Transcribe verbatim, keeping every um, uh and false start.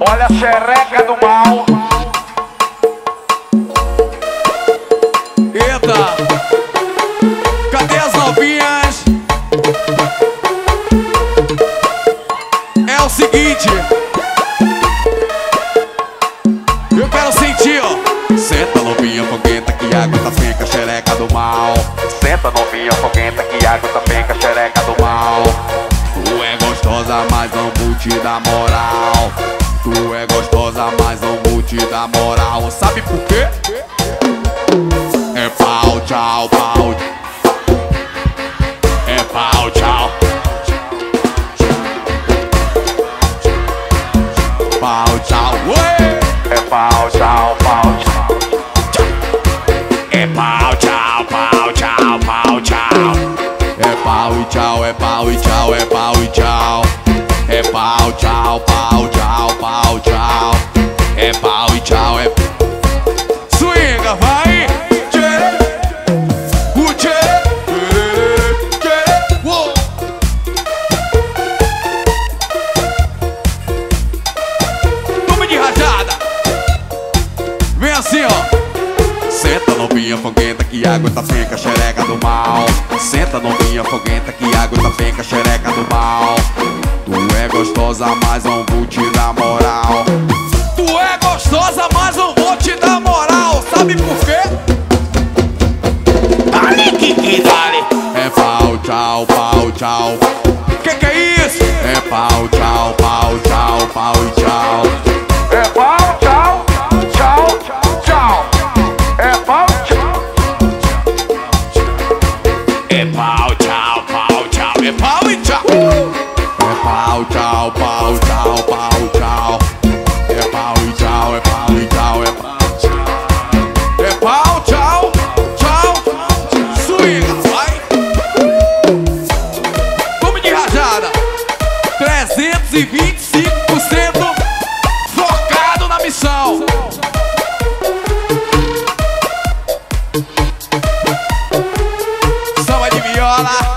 Olha a xereca do mal. Eita, cadê as novinhas? É o seguinte, eu quero sentir, ó. Senta novinha foguenta que a água tá penca, xereca do mal. Senta novinha foguenta que água tá penca, xereca do mal. Tu é gostosa, mas não vou te dar moral. Tu é gostosa, mas não vou te dar moral. Sabe por quê? É pau, tchau, pau. É pau, tchau. Pau, tchau, ué. É pau, tchau, pau, tchau. É pau, tchau, pau, tchau, pau, tchau. É pau e tchau, é pau e tchau, é pau e tchau. É pau, tchau, pau, tchau, pau, tchau. É pau e tchau, é... Swinga, vai! Tchê, o tchê, tchê, uou. Toma de rajada. Vem assim, ó. Senta novinha foguenta que água tá penca, xereca do mal. Senta novinha foguenta que água tá penca, xereca do mal. Tu é gostosa, mas não vou te dar moral. Tu é gostosa, mas não vou te dar moral. Sabe por quê? Dale, Kiki, dale. É pau, tchau, pau, tchau. Que que é isso? É pau, tchau, pau, tchau, pau e tchau. É pau, tchau, tchau, tchau. É pau, tchau. É pau, tchau, pau, tchau. É pau e tchau. É pau, tchau, pau, tchau, pau, tchau. É pau e tchau, é pau e tchau, é pau, tchau. É pau, tchau, tchau. Swinga, vai. Vamos de rajada. trezentos e vinte e cinco por cento focado na missão. Samba de viola.